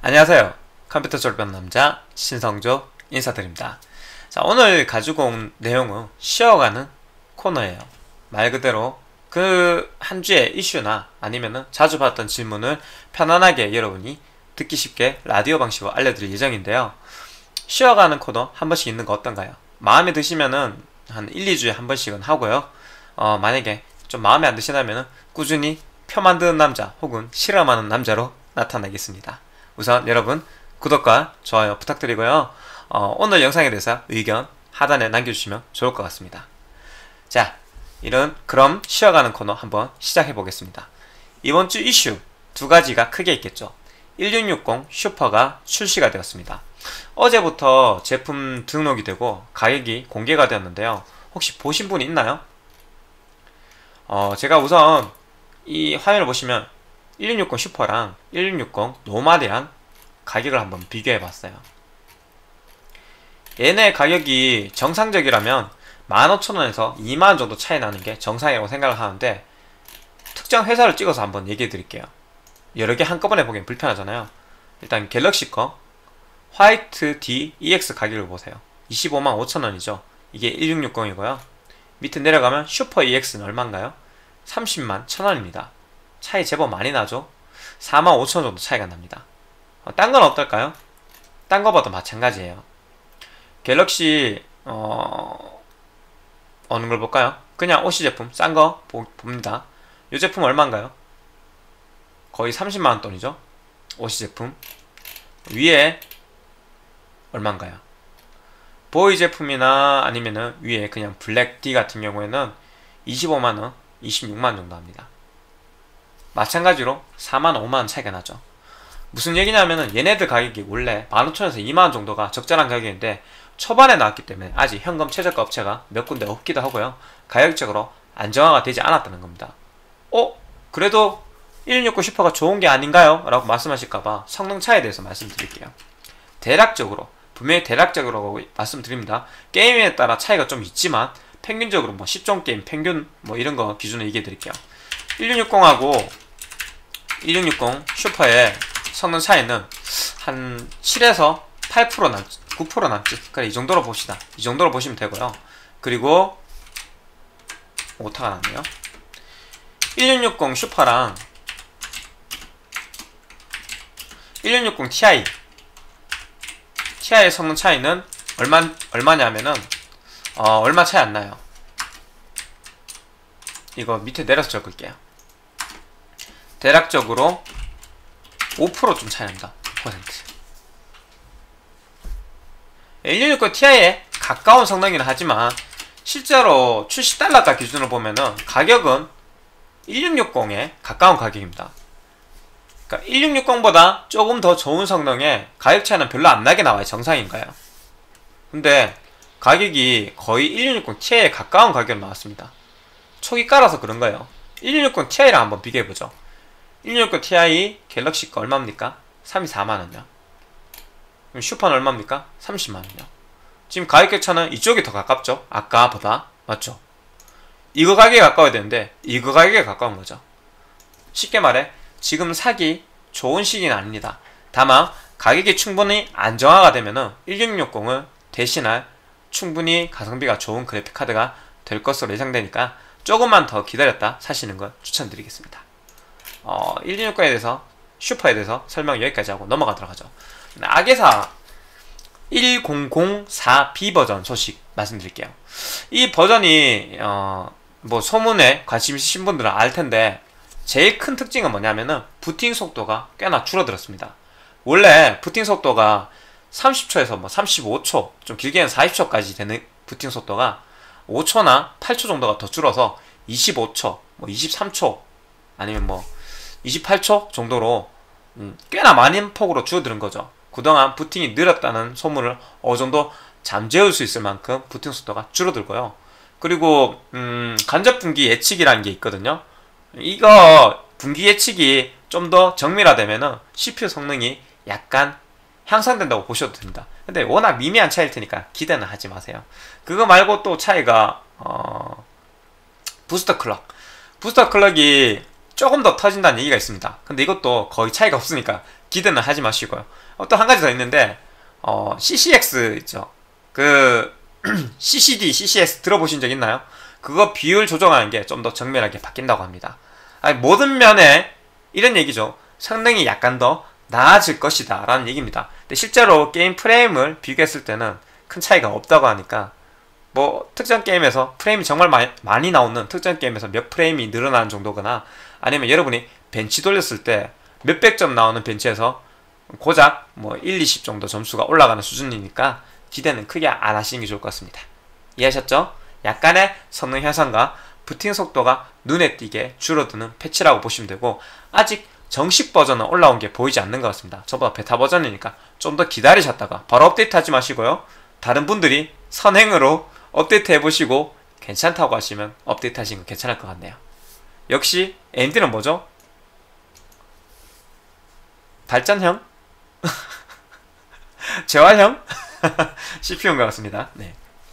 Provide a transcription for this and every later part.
안녕하세요. 컴퓨터 졸업한 남자 신성조 인사드립니다. 자, 오늘 가지고 온 내용은 쉬어가는 코너예요. 말 그대로 그 한 주의 이슈나 아니면은 자주 받던 질문을 편안하게 여러분이 듣기 쉽게 라디오 방식으로 알려드릴 예정인데요. 쉬어가는 코너 한 번씩 있는 거 어떤가요? 마음에 드시면은 한 1, 2주에 한 번씩은 하고요. 만약에 좀 마음에 안 드시다면은 꾸준히 표 만드는 남자 혹은 실험하는 남자로 나타나겠습니다. 우선 여러분 구독과 좋아요 부탁드리고요. 오늘 영상에 대해서 의견 하단에 남겨주시면 좋을 것 같습니다. 자, 그럼 쉬어가는 코너 한번 시작해 보겠습니다. 이번 주 이슈 두 가지가 크게 있겠죠. 1660 슈퍼가 출시가 되었습니다. 어제부터 제품 등록이 되고 가격이 공개가 되었는데요. 혹시 보신 분 있나요? 제가 우선 이 화면을 보시면 1660 슈퍼랑 1660 노멀이랑 가격을 한번 비교해 봤어요. 얘네 가격이 정상적이라면 15,000원에서 2만원 정도 차이 나는 게 정상이라고 생각을 하는데, 특정 회사를 찍어서 한번 얘기해 드릴게요. 여러 개 한꺼번에 보기엔 불편하잖아요. 일단 갤럭시 거 화이트 D EX 가격을 보세요. 25만 5천원이죠 이게 1660이고요 밑에 내려가면 슈퍼 EX는 얼마인가요? 30만 1,000원입니다 차이 제법 많이 나죠? 4만 5천원 정도 차이가 납니다. 딴 건 어떨까요? 딴 거봐도 마찬가지예요. 갤럭시 어느 걸 볼까요? 그냥 OC 제품 싼 거 봅니다. 이 제품 얼마인가요? 거의 30만원 돈이죠? OC 제품 위에 얼마인가요? 보이 제품이나 아니면은 위에 그냥 블랙 D 같은 경우에는 25만원, 26만원 정도 합니다. 마찬가지로 4만원, 5만원 차이가 나죠. 무슨 얘기냐면은 얘네들 가격이 원래 15,000원에서 2만원 정도가 적절한 가격인데 초반에 나왔기 때문에 아직 현금 최저가 업체가 몇 군데 없기도 하고요. 가격적으로 안정화가 되지 않았다는 겁니다. 그래도 1660 슈퍼가 좋은 게 아닌가요? 라고 말씀하실까봐 성능 차이에 대해서 말씀드릴게요. 대략적으로, 분명히 대략적으로 말씀드립니다. 게임에 따라 차이가 좀 있지만 평균적으로 뭐 10종 게임 평균 뭐 이런 거 기준으로 얘기해 드릴게요. 1660하고 1660 슈퍼의 성능 차이는 한 7에서 8% 남짓, 9% 남짓, 그래 이 정도로 봅시다. 이 정도로 보시면 되고요. 그리고 오타가 났네요. 1660 슈퍼랑 1660 Ti의 성능 차이는 얼마냐면은 얼마 차이 안 나요. 이거 밑에 내려서 적을게요. 대략적으로 5% 좀 차이 납니다. 5%. 1660 Ti에 가까운 성능이긴 하지만 실제로 출시 달러가 기준으로 보면은 가격은 1660에 가까운 가격입니다. 그러니까 1660보다 조금 더 좋은 성능에 가격 차이는 별로 안 나게 나와요. 정상인가요? 근데 가격이 거의 1660 Ti에 가까운 가격으로 나왔습니다. 촉이 깔아서 그런 거예요. 1660 Ti랑 한번 비교해보죠. 1660 Ti 갤럭시 거 얼마입니까? 34만원이요. 그럼 슈퍼는 얼마입니까? 30만원이요. 지금 가격 차는 이쪽이 더 가깝죠? 아까보다. 맞죠? 이거 가격에 가까워야 되는데 이거 가격에 가까운 거죠. 쉽게 말해 지금 사기 좋은 시기는 아닙니다. 다만 가격이 충분히 안정화가 되면은 1660을 대신할 충분히 가성비가 좋은 그래픽카드가 될 것으로 예상되니까 조금만 더 기다렸다 사시는 걸 추천드리겠습니다. 1660에 대해서 슈퍼에 대해서 설명 여기까지 하고 넘어가도록 하죠. 악의사 1004B 버전 소식 말씀드릴게요. 이 버전이 뭐 소문에 관심 있으신 분들은 알텐데 제일 큰 특징은 뭐냐면은 부팅 속도가 꽤나 줄어들었습니다. 원래 부팅 속도가 30초에서 뭐 35초, 좀 길게는 40초까지 되는 부팅 속도가 5초나 8초 정도가 더 줄어서 25초, 뭐 23초 아니면 뭐 28초 정도로 꽤나 많은 폭으로 줄어드는 거죠. 그동안 부팅이 느렸다는 소문을 어느 정도 잠재울 수 있을 만큼 부팅 속도가 줄어들고요. 그리고 간접 분기 예측이라는 게 있거든요. 이거 분기 예측이 좀 더 정밀화되면은 CPU 성능이 약간 향상된다고 보셔도 됩니다. 근데 워낙 미미한 차이일 테니까 기대는 하지 마세요. 그거 말고 또 차이가 부스터 클럭이 조금 더 터진다는 얘기가 있습니다. 근데 이것도 거의 차이가 없으니까 기대는 하지 마시고요. 또 한 가지 더 있는데 CCX 있죠. 그 CCD, CCS 들어보신 적 있나요? 그거 비율 조정하는 게 좀 더 정밀하게 바뀐다고 합니다. 아니, 모든 면에 이런 얘기죠. 성능이 약간 더 나아질 것이다 라는 얘기입니다. 근데 실제로 게임 프레임을 비교했을 때는 큰 차이가 없다고 하니까 뭐 특정 게임에서 프레임이 정말 많이 나오는 특정 게임에서 몇 프레임이 늘어나는 정도거나 아니면 여러분이 벤치 돌렸을 때 몇백 점 나오는 벤치에서 고작 뭐 1, 20 정도 점수가 올라가는 수준이니까 기대는 크게 안 하시는 게 좋을 것 같습니다. 이해하셨죠? 약간의 성능 향상과 부팅 속도가 눈에 띄게 줄어드는 패치라고 보시면 되고, 아직 정식 버전은 올라온 게 보이지 않는 것 같습니다. 저보다 베타 버전이니까 좀 더 기다리셨다가 바로 업데이트 하지 마시고요. 다른 분들이 선행으로 업데이트 해보시고 괜찮다고 하시면 업데이트 하시는 거 괜찮을 것 같네요. 역시 AMD는 뭐죠? 발전형? 재활형? CPU인 것 같습니다. 네.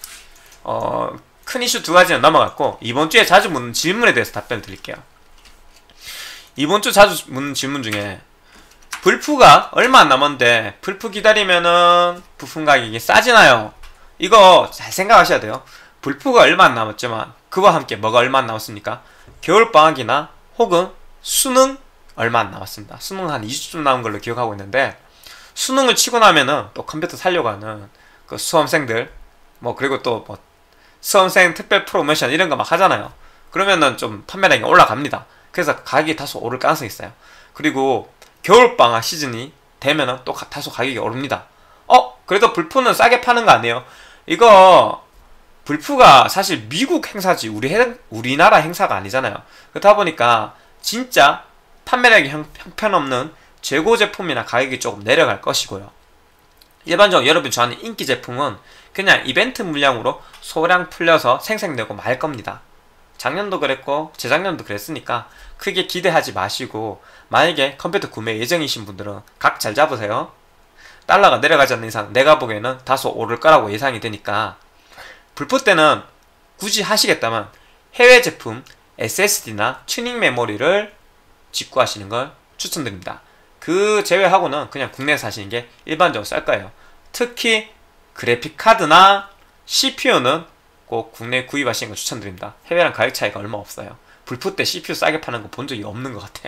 큰 이슈 두 가지는 넘어갔고, 이번 주에 자주 묻는 질문에 대해서 답변을 드릴게요. 이번 주 자주 묻는 질문 중에 불프가 얼마 안 남았는데 불프 기다리면은 부품 가격이 싸지나요? 이거 잘 생각하셔야 돼요. 불프가 얼마 안 남았지만 그와 함께 뭐가 얼마 안 남았습니까? 겨울방학이나 혹은 수능 얼마 안 남았습니다. 수능 한 2주쯤 남은 걸로 기억하고 있는데, 수능을 치고 나면은 또 컴퓨터 살려고 하는 그 수험생들, 뭐 그리고 또 뭐 수험생 특별 프로모션 이런 거 막 하잖아요. 그러면은 좀 판매량이 올라갑니다. 그래서 가격이 다소 오를 가능성이 있어요. 그리고 겨울방학 시즌이 되면은 또 다소 가격이 오릅니다. 그래도 불프는 싸게 파는 거 아니에요? 이거 불프가 사실 미국 행사지 우리나라 행사가 아니잖아요. 그렇다 보니까 진짜 판매량이 형편없는 재고 제품이나 가격이 조금 내려갈 것이고요. 일반적으로 여러분 좋아하는 인기 제품은 그냥 이벤트 물량으로 소량 풀려서 생색내고 말 겁니다. 작년도 그랬고 재작년도 그랬으니까 크게 기대하지 마시고, 만약에 컴퓨터 구매 예정이신 분들은 각 잘 잡으세요. 달러가 내려가지 않는 이상 내가 보기에는 다소 오를 거라고 예상이 되니까, 불프 때는 굳이 하시겠다면 해외 제품 SSD나 튜닝 메모리를 직구하시는 걸 추천드립니다. 그 제외하고는 그냥 국내에서 하시는 게 일반적으로 쌀 거예요. 특히 그래픽 카드나 CPU는 꼭 국내에 구입하시는 걸 추천드립니다. 해외랑 가격 차이가 얼마 없어요. 불프 때 CPU 싸게 파는 거 본 적이 없는 것 같아요.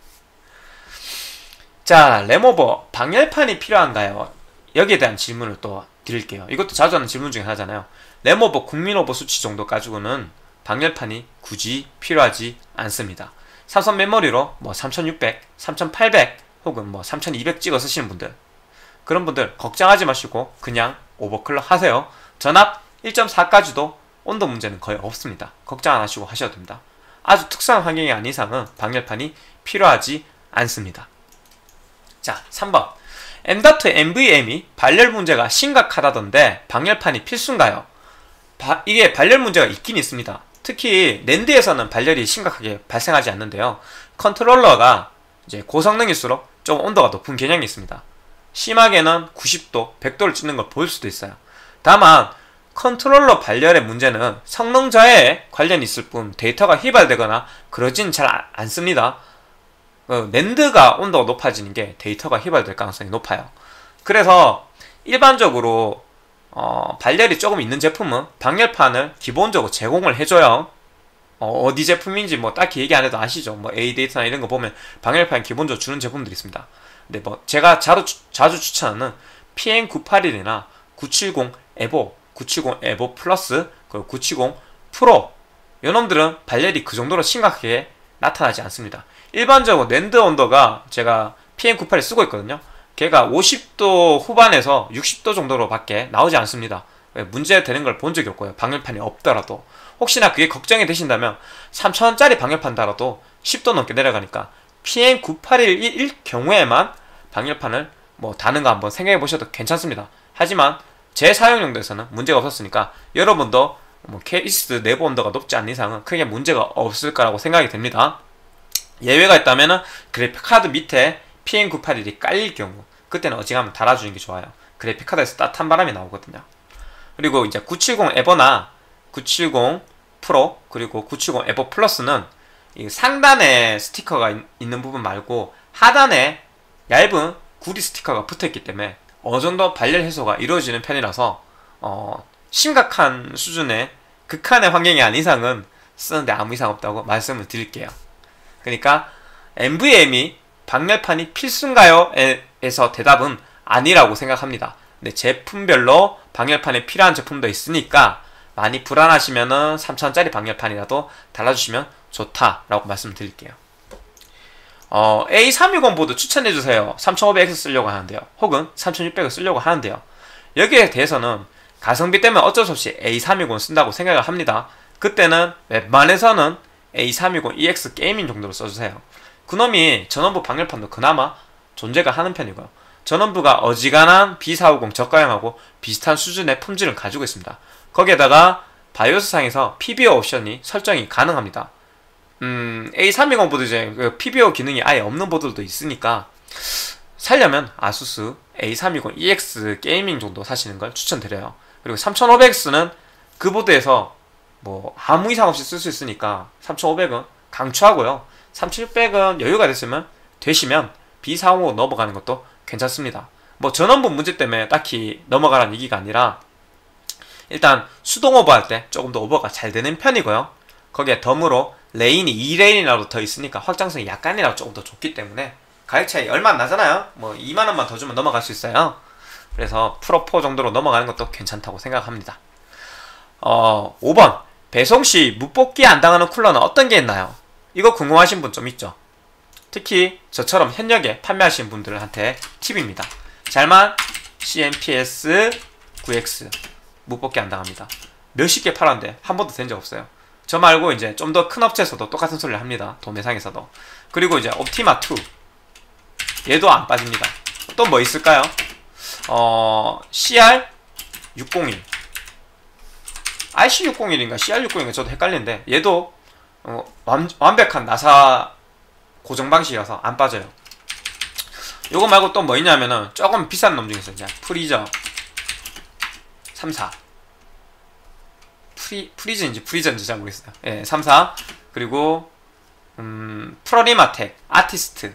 자, 램오버 방열판이 필요한가요? 여기에 대한 질문을 또 드릴게요. 이것도 자주 하는 질문 중에 하나잖아요. 램오버 국민오버 수치 정도 가지고는 방열판이 굳이 필요하지 않습니다. 삼성 메모리로 뭐 3600, 3800 혹은 뭐 3200 찍어 쓰시는 분들, 그런 분들 걱정하지 마시고 그냥 오버클럭 하세요. 전압 1.4까지도 온도 문제는 거의 없습니다. 걱정 안 하시고 하셔도 됩니다. 아주 특수한 환경이 아닌 이상은 방열판이 필요하지 않습니다. 자, 3번. M.2 NVMe 발열 문제가 심각하다던데 방열판이 필수인가요? 이게 발열 문제가 있긴 있습니다. 특히 낸드에서는 발열이 심각하게 발생하지 않는데요. 컨트롤러가 이제 고성능일수록 좀 온도가 높은 경향이 있습니다. 심하게는 90도, 100도를 찍는 걸 볼 수도 있어요. 다만 컨트롤러 발열의 문제는 성능 저하에 관련이 있을 뿐 데이터가 휘발되거나 그러진 잘 않습니다. 낸드가 온도가 높아지는 게 데이터가 휘발될 가능성이 높아요. 그래서 일반적으로 발열이 조금 있는 제품은 방열판을 기본적으로 제공을 해줘요. 어디 제품인지 뭐 딱히 얘기 안 해도 아시죠? 뭐 A데이터나 이런 거 보면 방열판 기본적으로 주는 제품들이 있습니다. 근데 뭐 제가 자주 추천하는 PM981이나 970 에보, 970 에보 플러스, 그리고 970 프로, 요놈들은 발열이 그 정도로 심각하게 나타나지 않습니다. 일반적으로 낸드 온도가 제가 PM981 쓰고 있거든요. 걔가 50도 후반에서 60도 정도로 밖에 나오지 않습니다. 문제 되는 걸 본 적이 없고요. 방열판이 없더라도. 혹시나 그게 걱정이 되신다면 3,000원짜리 방열판 달아도 10도 넘게 내려가니까 PM981일 경우에만 방열판을 뭐 다는 거 한번 생각해 보셔도 괜찮습니다. 하지만 제 사용 용도에서는 문제가 없었으니까 여러분도 뭐 케이스 내부 온도가 높지 않은 이상은 크게 문제가 없을 거라고 생각이 됩니다. 예외가 있다면은 그래픽카드 밑에 PM981이 깔릴 경우, 그때는 어지간하면 달아주는 게 좋아요. 그래픽카드에서 따뜻한 바람이 나오거든요. 그리고 이제 970 에버나 970 프로 그리고 970 에버 플러스는 이 상단에 스티커가 있는 부분 말고 하단에 얇은 구리 스티커가 붙어있기 때문에 어느정도 발열 해소가 이루어지는 편이라서 심각한 수준의 극한의 환경이 아닌 이상은 쓰는데 아무 이상 없다고 말씀을 드릴게요. 그러니까 NVMe 방열판이 필수인가요? 에서 대답은 아니라고 생각합니다. 근데 제품별로 방열판이 필요한 제품도 있으니까 많이 불안하시면은 3000원짜리 방열판이라도 달아주시면 좋다라고 말씀드릴게요. A320 보드 추천해주세요. 3500X 쓰려고 하는데요. 혹은 3600을 쓰려고 하는데요. 여기에 대해서는 가성비 때문에 어쩔 수 없이 A320 쓴다고 생각을 합니다. 그때는 웬만해서는 A320 EX 게이밍 정도로 써주세요. 그놈이 전원부 방열판도 그나마 존재가 하는 편이고요. 전원부가 어지간한 B450 저가형하고 비슷한 수준의 품질을 가지고 있습니다. 거기에다가 바이오스상에서 PBO 옵션이 설정이 가능합니다. A320 보드 이제 PBO 기능이 아예 없는 보드도 있으니까 살려면 아수스 A320 EX 게이밍 정도 사시는 걸 추천드려요. 그리고 3500X는 그 보드에서 뭐 아무 이상 없이 쓸 수 있으니까 3500은 강추하고요. 3600은 여유가 되시면 B450 넘어가는 것도 괜찮습니다. 뭐 전원부 문제 때문에 딱히 넘어가라는 얘기가 아니라 일단 수동 오버할 때 조금 더 오버가 잘 되는 편이고요. 거기에 덤으로 레인이 2레인이라도 더 있으니까 확장성이 약간이라도 조금 더 좋기 때문에 가격 차이 얼마 안 나잖아요. 뭐 2만원만 더 주면 넘어갈 수 있어요. 그래서 프로4 정도로 넘어가는 것도 괜찮다고 생각합니다. 5번 배송시 무뽑기 안 당하는 쿨러는 어떤 게 있나요? 이거 궁금하신 분 좀 있죠. 특히 저처럼 현역에 판매하시는 분들한테 팁입니다. 잘만 CMPS 9X 무뽑기 안 당합니다. 몇십 개 팔았는데 한 번도 된 적 없어요. 저 말고 이제 좀 더 큰 업체에서도 똑같은 소리를 합니다. 도매상에서도. 그리고 이제 옵티마 2 얘도 안 빠집니다. 또 뭐 있을까요? CR601 IC601인가 CR601인가 저도 헷갈리는데 얘도 완벽한 나사 고정 방식이라서 안 빠져요. 요거 말고 또 뭐 있냐면은 조금 비싼 놈 중에서 이제 프리저 34 프리전인지 잘 모르겠어요. 예, 34 그리고 프로리마텍 아티스트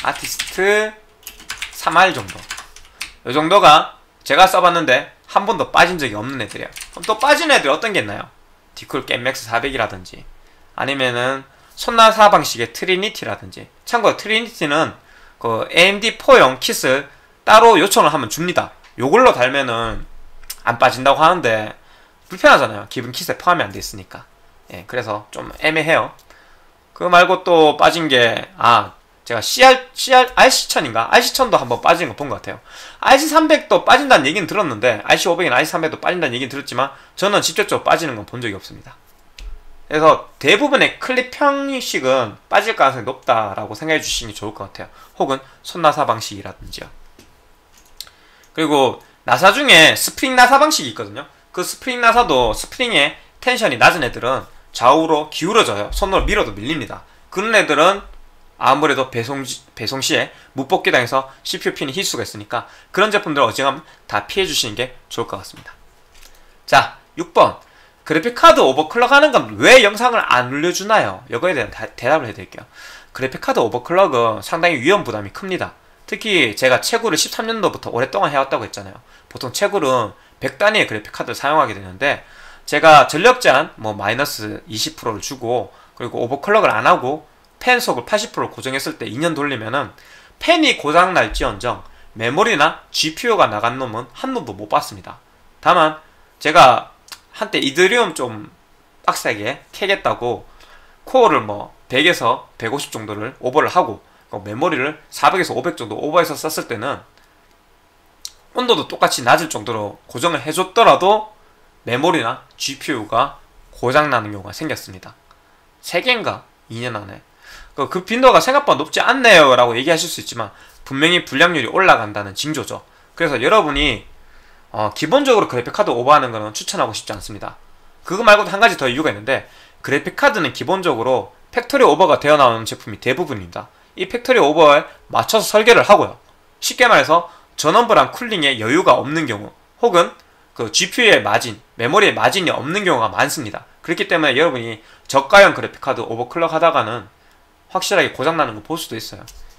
3R 정도. 요 정도가 제가 써봤는데 한 번도 빠진 적이 없는 애들이에요. 그럼 또 빠진 애들 어떤 게 있나요? 디쿨 겜맥스 400이라든지 아니면은 손나사 방식의 트리니티라든지. 참고로 트리니티는 그 AMD 4용 킷을 따로 요청을 하면 줍니다. 요걸로 달면은 안 빠진다고 하는데 불편하잖아요. 기본 킷에 포함이 안 돼 있으니까. 예, 그래서 좀 애매해요. 그거 말고 또 빠진 게 제가 RC1000인가? RC1000도 한번 빠진 거 본 것 같아요. RC300도 빠진다는 얘기는 들었는데 RC500이나 RC300도 빠진다는 얘기는 들었지만 저는 직접적으로 빠지는 건 본 적이 없습니다. 그래서 대부분의 클립 형식은 빠질 가능성이 높다라고 생각해 주시는 게 좋을 것 같아요. 혹은 손나사 방식이라든지요. 그리고 나사 중에 스프링 나사 방식이 있거든요. 그 스프링 나사도 스프링의 텐션이 낮은 애들은 좌우로 기울어져요. 손으로 밀어도 밀립니다. 그런 애들은 아무래도 배송 시에 무뽑기 당해서 CPU 핀이 힐 수가 있으니까 그런 제품들 어지간하면 다 피해 주시는 게 좋을 것 같습니다. 자, 6번 그래픽카드 오버클럭 하는 건 왜 영상을 안 올려주나요? 이거에 대한 대답을 해드릴게요. 그래픽카드 오버클럭은 상당히 위험 부담이 큽니다. 특히 제가 채굴을 13년도부터 오랫동안 해왔다고 했잖아요. 보통 채굴은 100단위의 그래픽카드를 사용하게 되는데 제가 전력 제한 마이너스 20%를 주고 그리고 오버클럭을 안 하고 팬 속을 80%를 고정했을 때 2년 돌리면은 팬이 고장 날지언정 메모리나 GPU가 나간 놈은 한 놈도 못 봤습니다. 다만 제가 한때 이더리움 좀 빡세게 캐겠다고 코어를 100에서 150 정도를 오버를 하고 메모리를 400에서 500 정도 오버해서 썼을 때는 온도도 똑같이 낮을 정도로 고정을 해줬더라도 메모리나 GPU가 고장나는 경우가 생겼습니다. 3개인가? 2년 안에. 그 빈도가 생각보다 높지 않네요 라고 얘기하실 수 있지만 분명히 불량률이 올라간다는 징조죠. 그래서 여러분이 기본적으로 그래픽카드 오버하는 거는 추천하고 싶지 않습니다. 그거 말고도 한 가지 더 이유가 있는데 그래픽카드는 기본적으로 팩토리 오버가 되어 나오는 제품이 대부분입니다. 이 팩토리 오버에 맞춰서 설계를 하고요. 쉽게 말해서 전원부랑 쿨링에 여유가 없는 경우 혹은 그 GPU의 마진, 메모리의 마진이 없는 경우가 많습니다. 그렇기 때문에 여러분이 저가형 그래픽카드 오버클럭 하다가는 확실하게 고장나는 거 볼 수도 있어요.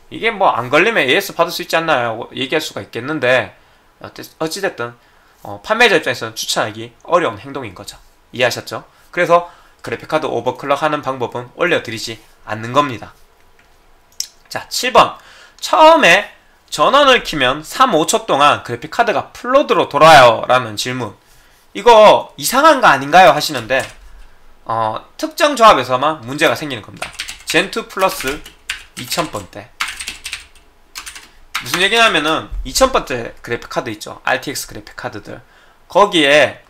이게 뭐 안 걸리면 AS 받을 수 있지 않나요? 얘기할 수가 있겠는데 어찌됐든 판매자 입장에서는 추천하기 어려운 행동인 거죠. 이해하셨죠? 그래서 그래픽카드 오버클럭 하는 방법은 올려드리지 않는 겁니다. 자, 7번. 처음에 전원을 키면 3, 5초 동안 그래픽카드가 플로드로 돌아요 라는 질문. 이거 이상한 거 아닌가요? 하시는데 특정 조합에서만 문제가 생기는 겁니다. 젠2 플러스 2000번대. 무슨 얘기냐면은 2000번대 그래픽카드 있죠. RTX 그래픽카드들. 거기에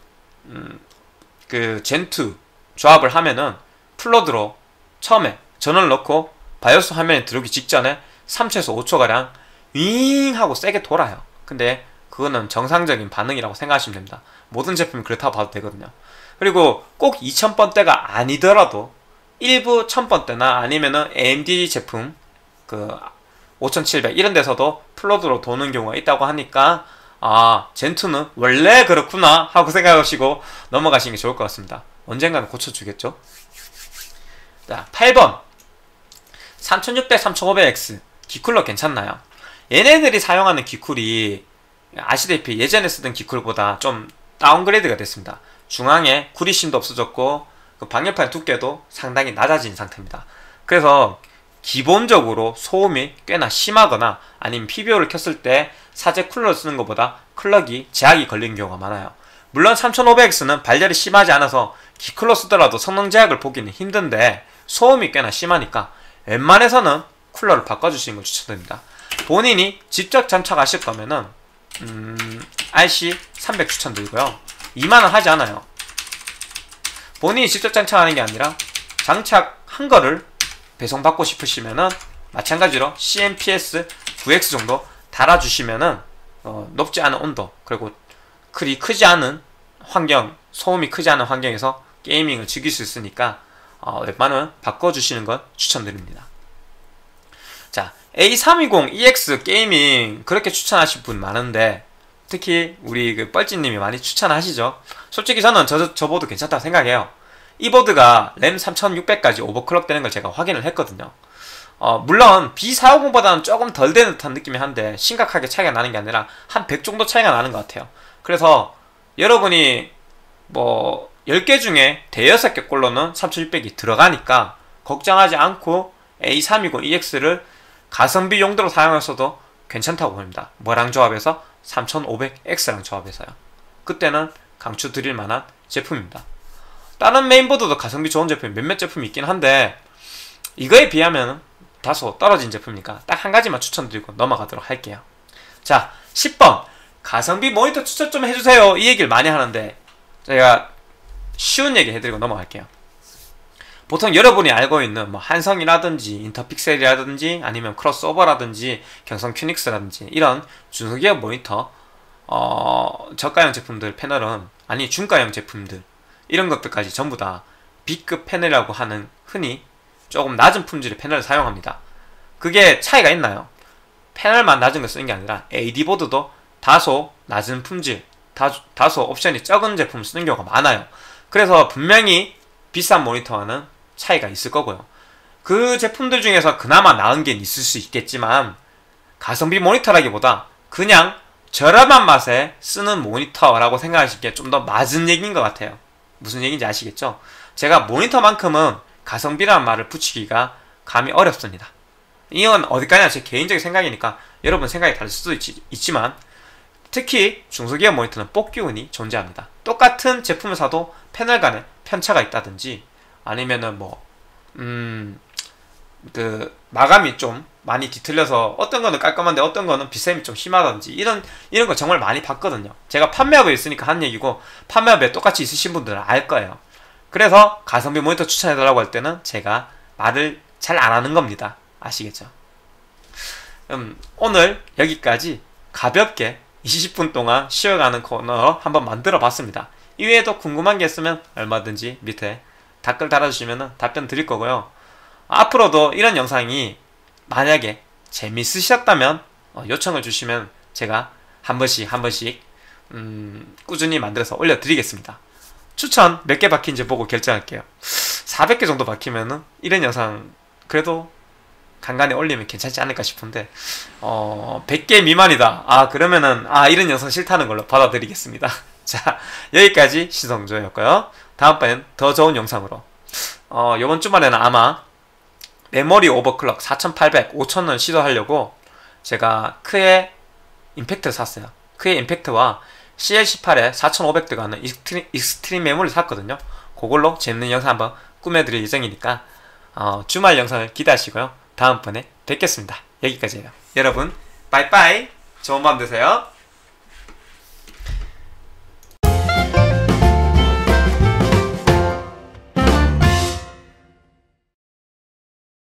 그 젠2 조합을 하면은 플로드로 처음에 전원을 넣고 바이오스 화면에 들어오기 직전에 3초에서 5초가량 윙 하고 세게 돌아요. 근데 그거는 정상적인 반응이라고 생각하시면 됩니다. 모든 제품이 그렇다고 봐도 되거든요. 그리고 꼭 2000번대가 아니더라도 일부 1000번대나 아니면은 AMD 제품 그 5700 이런 데서도 플로드로 도는 경우가 있다고 하니까 젠2는 원래 그렇구나 하고 생각하시고 넘어가시는 게 좋을 것 같습니다. 언젠가는 고쳐주겠죠. 자, 8번 3600, 3500X 기쿨러 괜찮나요? 얘네들이 사용하는 기쿨이 아시다시피 예전에 쓰던 기쿨보다 좀 다운그레이드가 됐습니다. 중앙에 구리심도 없어졌고 그 방열판 두께도 상당히 낮아진 상태입니다. 그래서 기본적으로 소음이 꽤나 심하거나 아니면 PBO를 켰을 때 사제 쿨러를 쓰는 것보다 클럭이 제약이 걸리는 경우가 많아요. 물론 3500X는 발열이 심하지 않아서 기쿨러 쓰더라도 성능 제약을 보기는 힘든데 소음이 꽤나 심하니까 웬만해서는 쿨러를 바꿔주시는 걸 추천드립니다. 본인이 직접 장착하실 거면은 RC300 추천드리고요. 2만원 하지 않아요. 본인이 직접 장착하는 게 아니라 장착한 거를 배송받고 싶으시면은 마찬가지로 CMPS 9X 정도 달아주시면은 높지 않은 온도 그리고 그리 크지 않은 환경, 소음이 크지 않은 환경에서 게이밍을 즐길 수 있으니까 웬만하면 바꿔주시는 건 추천드립니다. 자, A320EX 게이밍 그렇게 추천하실 분 많은데 특히 우리 그 뻘찌님이 많이 추천하시죠. 솔직히 저는 저 보드 괜찮다고 생각해요. 이 보드가 램 3600까지 오버클럭 되는 걸 제가 확인을 했거든요. 물론 B450보다는 조금 덜 되는 듯한 느낌이 한데 심각하게 차이가 나는 게 아니라 한 100 정도 차이가 나는 것 같아요. 그래서 여러분이 뭐 10개 중에 대여섯 개 꼴로는 3600이 들어가니까 걱정하지 않고 A320EX를 가성비 용도로 사용해서도 괜찮다고 봅니다. 뭐랑 조합해서? 3500X랑 조합해서요. 그때는 강추 드릴 만한 제품입니다. 다른 메인보드도 가성비 좋은 제품이 몇몇 제품이 있긴 한데 이거에 비하면 다소 떨어진 제품이니까 딱 한 가지만 추천드리고 넘어가도록 할게요. 자, 10번 가성비 모니터 추천 좀 해주세요. 이 얘기를 많이 하는데 제가 쉬운 얘기 해드리고 넘어갈게요. 보통 여러분이 알고 있는 뭐 한성이라든지 인터픽셀이라든지 아니면 크로스오버라든지 경성 큐닉스라든지 이런 중소기업 모니터 저가형 제품들 패널은 아니 중가형 제품들 이런 것들까지 전부 다 B급 패널이라고 하는 흔히 조금 낮은 품질의 패널을 사용합니다. 그게 차이가 있나요? 패널만 낮은 걸 쓰는 게 아니라 AD보드도 다소 낮은 품질, 다소 옵션이 적은 제품을 쓰는 경우가 많아요. 그래서 분명히 비싼 모니터와는 차이가 있을 거고요. 그 제품들 중에서 그나마 나은 게 있을 수 있겠지만 가성비 모니터라기보다 그냥 저렴한 맛에 쓰는 모니터라고 생각하시기에 좀 더 맞은 얘기인 것 같아요. 무슨 얘기인지 아시겠죠? 제가 모니터만큼은 가성비라는 말을 붙이기가 감이 어렵습니다. 이건 어디까지나 제 개인적인 생각이니까 여러분 생각이 다를 수도 있지만 특히 중소기업 모니터는 뽑기운이 존재합니다. 똑같은 제품을 사도 패널 간에 편차가 있다든지 아니면은 그 마감이 좀 많이 뒤틀려서 어떤 거는 깔끔한데 어떤 거는 비쌤이 좀 심하다든지 이런 거 정말 많이 봤거든요. 제가 판매업에 있으니까 한 얘기고 판매업에 똑같이 있으신 분들은 알 거예요. 그래서 가성비 모니터 추천해달라고 할 때는 제가 말을 잘 안 하는 겁니다. 아시겠죠? 오늘 여기까지 가볍게 20분 동안 쉬어가는 코너 한번 만들어 봤습니다. 이외에도 궁금한 게 있으면 얼마든지 밑에 댓글 달아주시면 답변 드릴 거고요. 앞으로도 이런 영상이 만약에 재밌으셨다면 요청을 주시면 제가 한 번씩 꾸준히 만들어서 올려드리겠습니다. 추천 몇 개 박힌지 보고 결정할게요. 400개 정도 박히면은 이런 영상 그래도 간간히 올리면 괜찮지 않을까 싶은데 100개 미만이다. 그러면은 이런 영상 싫다는 걸로 받아들이겠습니다. 자, 여기까지 시성조였고요. 다음번엔 더 좋은 영상으로 요번 주말에는 아마 메모리 오버클럭 4800, 5000원 시도하려고 제가 크의 임팩트를 샀어요. 크의 임팩트와 CL18에 4500 들어가는 익스트림 메모리를 샀거든요. 그걸로 재밌는 영상 한번 꾸며드릴 예정이니까 주말 영상을 기대하시고요. 다음번에 뵙겠습니다. 여기까지예요. 여러분 빠이빠이. 좋은 밤 되세요.